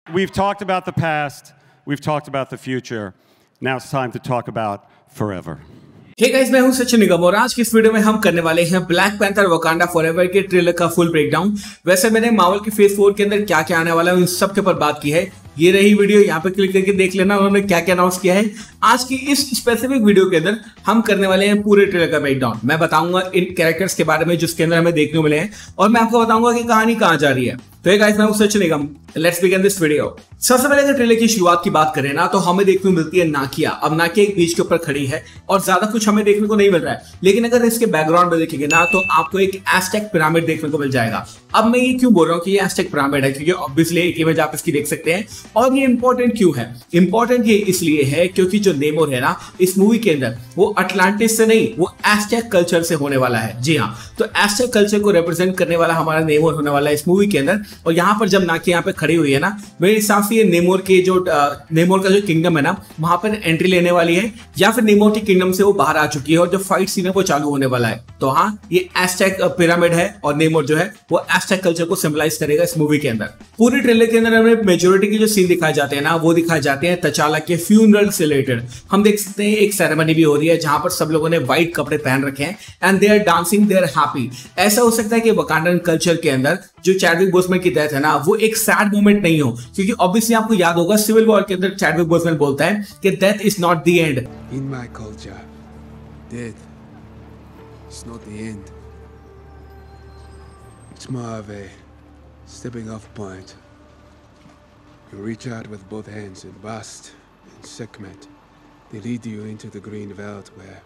We've talked about the past, we've talked about the future. Now it's time to talk about forever. Hey guys, मैं हूं सचिन निगम और आज की इस video में हम करने वाले हैं ब्लैक पैंथर वकांडा फॉरएवर के ट्रेलर का फुल ब्रेकडाउन। वैसे मैंने मार्वल की फेज 4 के अंदर क्या क्या आने वाला है उन सब के ऊपर बात की है। ये रही वीडियो, यहाँ पे क्लिक करके देख लेना उन्होंने क्या क्या अनाउंस किया है। आज की इस स्पेसिफिक वीडियो के अंदर हम करने वाले हैं पूरे ट्रेलर का ब्रेकडाउन। मैं बताऊंगा इन कैरेक्टर्स के बारे में जिसके अंदर हमें देखने को मिले हैं और मैं आपको बताऊंगा कि कहानी कहां जा रही है। तो ये गाइस, मैं हूं Sachin Nigam, let's begin this video. सबसे पहले अगर ट्रेलर की शुरुआत की बात करें ना तो हमें देखने को मिलती है नाकिया। अब नाकिया एक बीच के ऊपर खड़ी है और ज्यादा कुछ हमें देखने को नहीं मिल रहा है, लेकिन अगर इसके बैकग्राउंड में देखेंगे ना तो आपको एक एस्टेक पिरामिड देखने को मिल जाएगा। अब मैं ये क्यों बोल रहा हूँ कि ये एस्टेक पिरामिड है, क्योंकि ऑब्वियसली एक इमेज आप इसकी देख सकते हैं। और ये इंपॉर्टेंट क्यों है? इंपॉर्टेंट ये इसलिए है क्योंकि जो नेमोर है ना इस मूवी के अंदर वो अटलांटिस से नहीं, वो एस्टेक कल्चर से होने वाला है। जी हाँ, तो एस्टेक कल्चर को रिप्रेजेंट करने वाला हमारा नेमोर होने वाला है इस मूवी के अंदर। और यहाँ पर जब नाकिया यहाँ पे खड़ी हुई है ना, मेरे हिसाब से ये नेमोर का जो किंगडम है ना वहां पर एंट्री लेने वाली है, या फिर नेमोर की किंगडम से वो बाहर आ चुकी है और जो फाइट सीन है वो चालू होने वाला है। तो हाँ, ये एस्टेक पिरामिड है और नेमोर जो है वो एस्टेक कल्चर को सिंबलाइज करेगा इस मूवी के अंदर। पूरे ट्रेलर के अंदर हमें मेजोरिटी के जो सीन दिखाए जाते हैं ना वो दिखाए जाते हैं तचाला के फ्यूनरल से रिलेटेड। हम देख सकते हैं एक सेरेमनी भी हो रही है जहां पर सब लोगों ने व्हाइट कपड़े पहन रखे हैं and they are dancing, they are happy. ऐसा हो सकता है कि वकांडन कल्चर के अंदर जो चैडविक बोसमैन की डेथ है ना वो एक सैड मोमेंट नहीं हो, क्योंकि ऑब्वियसली आपको याद होगा सिविल वॉर के अंदर चैडविक बोसमैन बोलता है कि death is not the end. In my culture death is not the end, it's more of a stepping off point. You reach out with both hands and Bast and Sekhmet. They lead you into the green veldt where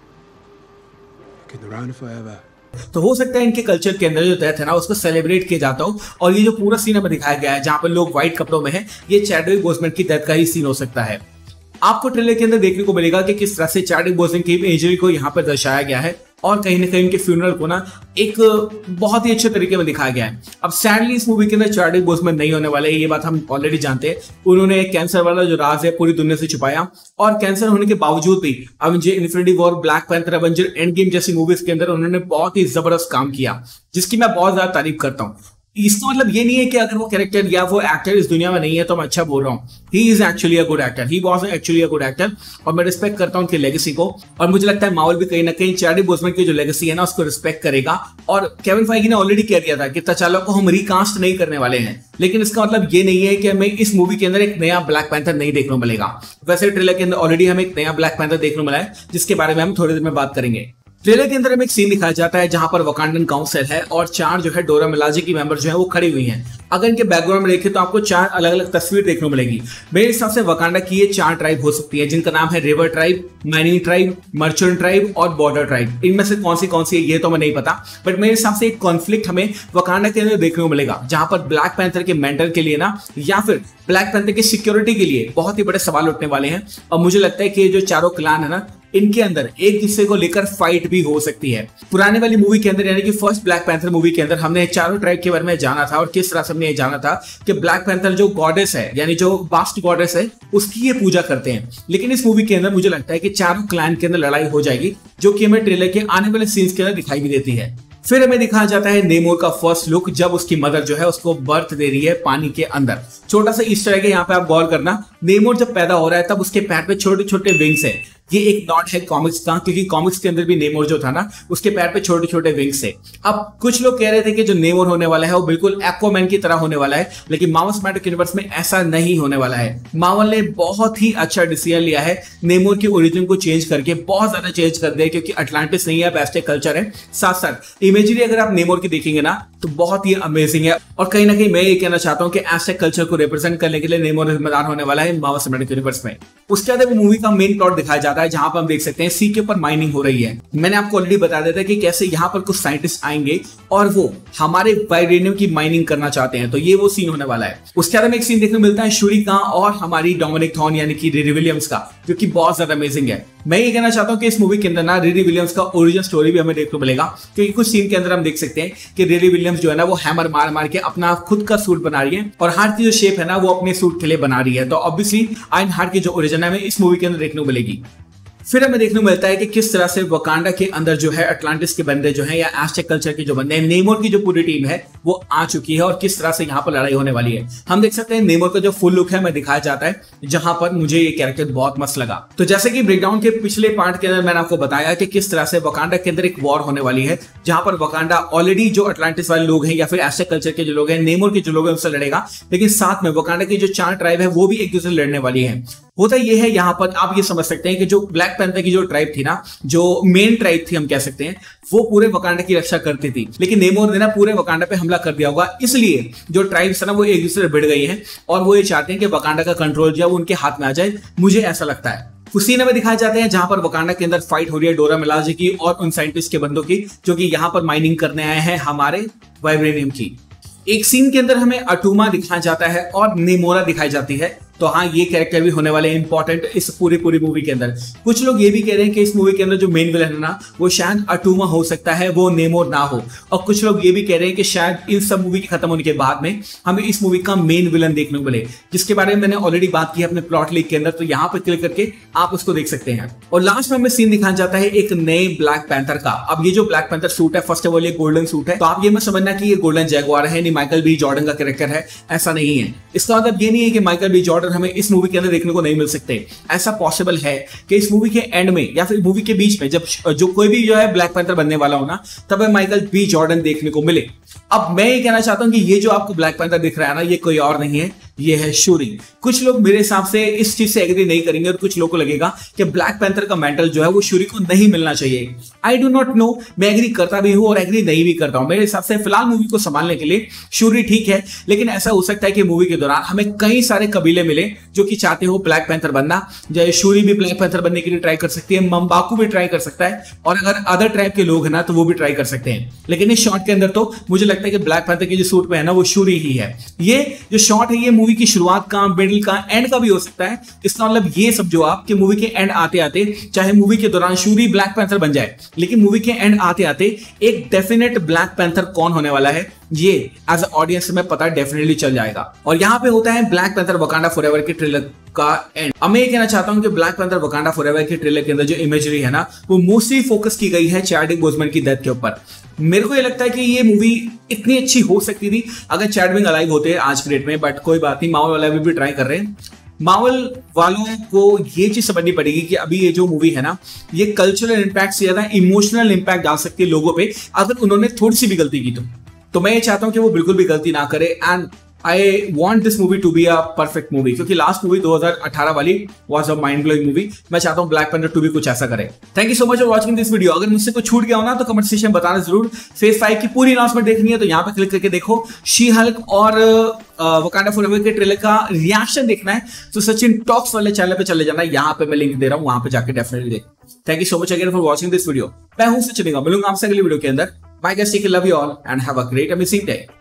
you can run forever. तो हो सकता है इनके culture के अंदर जो death है ना उसको सेलिब्रेट किया जाता हो और ये जो पूरा सीन हमें दिखाया गया है जहां पर लोग व्हाइट कपड़ों में हैं, ये चैडविक बोसमैन की डेथ का ही सीन हो सकता है। आपको ट्रेलर के अंदर देखने को मिलेगा कि किस तरह से चैडविक बोसमैन की इंजरी को यहाँ पर दर्शाया गया है और कहीं ना कहीं उनके फ्यूनरल को ना एक बहुत ही अच्छे तरीके में दिखाया गया है। अब सैडली इस मूवी के अंदर चैडविक बोसमैन नहीं होने वाले, ये बात हम ऑलरेडी जानते हैं। उन्होंने कैंसर वाला जो राज है पूरी दुनिया से छुपाया और कैंसर होने के बावजूद भी Avenger Infinity War, Black Panther, Avenger Endgame movies मूवीज के अंदर उन्होंने बहुत ही जबरदस्त काम किया, जिसकी मैं बहुत ज्यादा तारीफ करता हूँ। इसका मतलब ये नहीं है कि अगर वो कैरेक्टर या वो एक्टर इस दुनिया में नहीं है तो मैं अच्छा बोल रहा हूँ। He is actually a good actor, he was actually a good actor और मैं रिस्पेक्ट करता हूँ उनकी लेगेसी को। और मुझे लगता है मार्वल भी कहीं ना कहीं चैडविक बोसमैन की जो लेगेसी है ना उसको रिस्पेक्ट करेगा। और केविन फाइगी ने ऑलरेडी कह दिया था कि तचाला को हम रिकास्ट नहीं करने वाले हैं, लेकिन इसका मतलब ये नहीं है कि हमें इस मूवी के अंदर एक नया ब्लैक पैंथर नहीं देखने को मिलेगा। वैसे ट्रेलर के अंदर ऑलरेडी हमें एक नया ब्लैक पैंथर देखने को मिला है जिसके बारे में हम थोड़ी देर में बात करेंगे। ट्रेलर के अंदर हमें एक सीन दिखाया जाता है जहां पर वकांडन काउंसिल है और 4 जो है डोरा मिलाजे की मेंबर जो है वो खड़ी हुई हैं। अगर इनके बैकग्राउंड में देखें तो आपको 4 अलग अलग तस्वीर देखने को मिलेगी। मेरे हिसाब से वकांडा की ये 4 ट्राइब हो सकती है जिनका नाम है river tribe, mining tribe, merchant tribe और बॉर्डर ट्राइब। इनमें से कौन सी है ये तो मैं नहीं पता, बट मेरे हिसाब से एक कॉन्फ्लिक्ट हमें वकांडा के अंदर देखने को मिलेगा जहां पर ब्लैक पैंथर के मेंटर के लिए ना या फिर ब्लैक पैंथर की सिक्योरिटी के लिए बहुत ही बड़े सवाल उठने वाले हैं। और मुझे लगता है कि ये जो चारों क्लान है ना इनके अंदर एक दूसरे को लेकर फाइट भी हो सकती है। पुराने वाली मूवी के अंदर यानी कि फर्स्ट ब्लैक पैंथर मूवी के अंदर हमने चारों ट्राइब के बारे में जाना था और किस तरह से हमने ये जाना था कि ब्लैक पैंथर जो गॉडेस है यानी जो बास्ट गॉडेस है उसकी ये पूजा करते हैं। लेकिन इस मूवी के अंदर मुझे लगता है कि चारों क्लैन के अंदर लड़ाई हो जाएगी, जो कि हमें ट्रेलर के आने वाले सीन्स के अंदर दिखाई भी देती है। फिर हमें दिखाया जाता है नेमोर का फर्स्ट लुक जब उसकी मदर जो है उसको बर्थ दे रही है पानी के अंदर। छोटा सा ईस्टर एग है यहाँ पे, आप गौर करना। नेमोर जब पैदा हो रहा है तब उसके पैर पे छोटे छोटे विंग्स है। ये एक नॉट है कॉमिक्स का, क्योंकि कॉमिक्स के अंदर भी नेमोर जो था ना उसके पैर पे छोटे छोटे विंग्स है। अब कुछ लोग कह रहे थे कि जो नेमोर होने वाला है वो बिल्कुल एक्वामैन की तरह होने वाला है, लेकिन मार्वल सिनेमैटिक यूनिवर्स में ऐसा नहीं होने वाला है। मार्वल ने बहुत ही अच्छा डिसीजन लिया है, नेमोर की ओरिजिन को चेंज करके बहुत ज्यादा चेंज कर दिया, क्योंकि अटलांटिस नहीं है, एस्टेक कल्चर है। साथ साथ इमेजरी अगर आप नेमोर की देखेंगे ना तो बहुत ही अमेजिंग है। और कहीं ना कहीं मैं ये कहना चाहता हूँ कि एस्टेक कल्चर को रिप्रेजेंट करने के लिए नेमोर जिम्मेदार होने वाला है मार्वल सिनेमैटिक यूनिवर्स में। उसके बाद मूवी का मेन प्लॉट दिखाया जाता है जहां पर हम देख सकते हैं सी के ऊपर माइनिंग हो रही है। मैंने आपको ऑलरेडी बता दिया था कि कैसे यहाँ पर कुछ साइंटिस्ट आएंगे और वो हमारे वाइब्रेनियम की माइनिंग करना चाहते हैं, तो ये वो सीन होने वाला है। उसके बाद हमें एक सीन देखने को मिलता है शूरी का और हमारी डोमिनिक थॉर्न यानी कि रिरी विलियम्स का, जो कि बहुत ज्यादा अमेजिंग है। मैं ये कहना चाहता हूँ कि इस मूवी के अंदर ना रिरी विलियम्स का ओरिजिन स्टोरी भी हमें देखने को मिलेगा, क्योंकि कुछ सीन के अंदर हम देख सकते हैं कि रिरी विलियम्स जो है ना वो हैमर मार मार के अपना खुद का सूट बना रही है और हार्ट की जो शेप है ना वो अपने सूट के लिए बना रही है। तो ऑब्वियसली आयरन हार्ट की जो ओरिजिन है हमें इस मूवी के अंदर देखने को मिलेगी। फिर हमें देखने को मिलता है कि किस तरह से वकांडा के अंदर जो है अटलांटिस के बंदे जो हैं या एज़टेक कल्चर के जो बंदे हैं, नेमोर की जो पूरी टीम है वो आ चुकी है और किस तरह से यहाँ पर लड़ाई होने वाली है। हम देख सकते हैं नेमोर का जो फुल लुक है हमें दिखाया जाता है, जहां पर मुझे ये कैरेक्टर बहुत मस्त लगा। तो जैसे कि ब्रेकडाउन के पिछले पार्ट के अंदर मैंने आपको बताया कि किस तरह से वकांडा के अंदर एक वॉर होने वाली है, जहां पर वकांडा ऑलरेडी जो अटलांटिस वाले लोग हैं या फिर एज़टेक कल्चर के जो लोग हैं, नेमोर के जो लोग हैं उससे लड़ेगा, लेकिन साथ में वकांडा की जो 4 ट्राइब है वो भी एक दूसरे से लड़ने वाली है। होता ये है यहाँ पर आप ये समझ सकते हैं कि जो ब्लैक पैंथर की जो ट्राइब थी ना, जो मेन ट्राइब थी हम कह सकते हैं, वो पूरे वकांडा की रक्षा करती थी, लेकिन नेमोर ने ना पूरे वकांडा पे हमला कर दिया होगा, इसलिए जो ट्राइब्स है ना वो एक दूसरे से भिड़ गई हैं और वो ये चाहते हैं कि वकांडा का कंट्रोल जो है वो उनके हाथ में आ जाए। मुझे ऐसा लगता है। कुछ सीन में दिखाए जाते हैं जहां पर वकांडा के अंदर फाइट हो रही है डोरा मिलाजे की और उन साइंटिस्ट के बंदों की जो कि यहां पर माइनिंग करने आए हैं हमारे वाइब्रेनियम की। एक सीन के अंदर हमें अटूमा दिखाया जाता है और नेमोरा दिखाई जाती है। तो हाँ, ये कैरेक्टर भी होने वाले इंपॉर्टेंट इस पूरी मूवी के अंदर। कुछ लोग ये भी कह रहे हैं कि इस मूवी के अंदर जो मेन विलन है ना वो शायद अटूमा हो सकता है, वो नेमोर ना हो। और कुछ लोग ये भी कह रहे हैं कि शायद इन सब मूवी के खत्म होने के बाद में हमें इस मूवी का मेन विलन देखने को मिले, जिसके बारे में मैंने ऑलरेडी बात की है अपने प्लॉट लीक के अंदर, तो यहाँ पर क्लिक करके आप उसको देख सकते हैं। और लास्ट में हमें सीन दिखाया जाता है एक नए ब्लैक पैंथर का। अब ये जो ब्लैक पैंथर सूट है, फर्स्ट ऑफ ऑल ये गोल्डन सूट है, तो आप ये मत समझना कि ये गोल्डन जैगुआर है, नहीं माइकल बी जॉर्डन का कैरेक्टर है, ऐसा नहीं है। इसका मतलब ये नहीं है कि माइकल बी जॉर्डन हमें इस मूवी के अंदर देखने को नहीं मिल सकते। ऐसा पॉसिबल है कि इस मूवी के एंड में या फिर मूवी के बीच में जब जो कोई भी जो है ब्लैक पैंथर बनने वाला हो ना, तब माइकल बी जॉर्डन देखने को मिले। अब मैं ये कहना चाहता हूं कि ये जो आपको ब्लैक पैंथर दिख रहा है ना, ये कोई और नहीं है, ये है शूरी। कुछ लोग मेरे हिसाब से इस चीज से एग्री नहीं करेंगे और कुछ लोगों को लगेगा कि ब्लैक पैंथर का मेंटल जो है वो शूरी को नहीं मिलना चाहिए। आई डू नॉट नो, मैं एग्री करता भी हूं और एग्री नहीं भी करता हूं। मेरे हिसाब से फिलहाल मूवी को संभालने के लिए शूरी ठीक है, लेकिन ऐसा हो सकता है कि मूवी के दौरान हमें कई सारे कबीले मिले जो कि चाहते हो ब्लैक पैंथर बनना। जैसे शूरी भी ब्लैक पैंथर बनने के लिए ट्राई कर सकती है, मम्बाकू भी ट्राई कर सकता है, और अगर अदर ट्राइब के लोग हैं ना तो वो भी ट्राई कर सकते हैं। लेकिन इस शॉट के अंदर तो मुझे लगता है कि ब्लैक पैंथर के जो सूट में है ना वो शूरी ही है। ये जो शॉट है ये मूवी की शुरुआत का, मिडिल का, एंड का भी हो सकता है। इसका मतलब ये सब जो आपके मूवी के एंड आते आते, चाहे मूवी के दौरान शूरी ब्लैक पैंथर बन जाए, लेकिन मूवी के एंड आते आते एक डेफिनेट ब्लैक पैंथर कौन होने वाला है ये एज ऑडियंस में पता डेफिनेटली चल जाएगा। और यहां पे होता है ब्लैक पैंथर वकांडा फॉरएवर के ट्रेलर का एंड। अब मैं ये कहना चाहता हूं कि ब्लैक पैंथर वकांडा फॉरएवर के ट्रेलर के अंदर जो इमेजरी है ना वो मोस्टली फोकस की गई है चैडविक बोसमैन की डेथ के ऊपर। मेरे को ये लगता है कि ये मूवी इतनी अच्छी हो सकती थी अगर चैडविक अलाइव होते आज के डेट में, बट कोई बात नहीं, मार्वल वाले भी ट्राई कर रहे हैं। मार्वल वालों को ये चीज समझनी पड़ेगी कि अभी ये जो मूवी है ना ये कल्चरल इंपैक्ट से ज्यादा इमोशनल इंपैक्ट डाल सकती है लोगों पे अगर उन्होंने थोड़ी सी भी गलती की तो मैं ये चाहता हूं कि वो बिल्कुल भी गलती ना करे। And I want this movie to be a perfect movie, क्योंकि लास्ट मूवी 2018 वाली was a mind blowing movie. मैं चाहता हूं ब्लैक पैंथर 2 भी कुछ ऐसा करे। Thank you so much for watching this video. अगर मुझसे कुछ छूट गया हो ना तो कमेंट सेक्शन में बताना जरूर। फेज 5 की पूरी अनाउंसमेंट देखनी है तो यहाँ पे क्लिक करके देखो। शी हल्क और वकांडा फॉरएवर के ट्रेलर का रिएक्शन देखना है तो सचिन टॉक्स वाले चैनल पे चले जाना, यहाँ पे मैं लिंक दे रहा हूँ, वहां पे जाके डेफिनेटली देख। Thank you so much again for watching this video. मैं हूं सचिन, मिलूंगा आपसे अगली वीडियो के अंदर। Bye guys, take care, love you all and have a great amazing day.